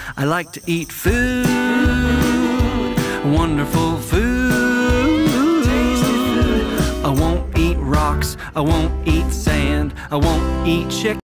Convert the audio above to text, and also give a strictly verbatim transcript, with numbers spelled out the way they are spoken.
I like to eat food, wonderful food. Tasty food. I won't eat rocks, I won't eat sand, I won't eat chicken.